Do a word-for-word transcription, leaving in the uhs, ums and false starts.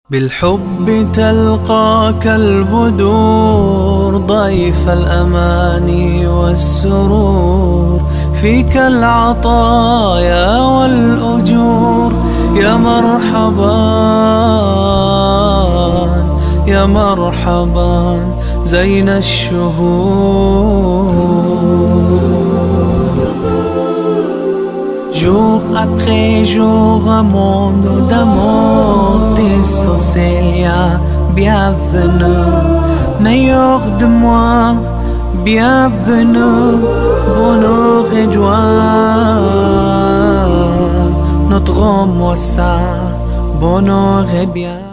بالحب تلقاك البدور ضيف الأماني والسرور، فيك العطايا والأجور. يا مرحبا يا مرحبا زين الشهور. Jour après jour, un monde d'amour, tes Célia, bienvenue. Meilleur de moi, bienvenue. Bonheur et joie, notre mois ça, bonheur et bien.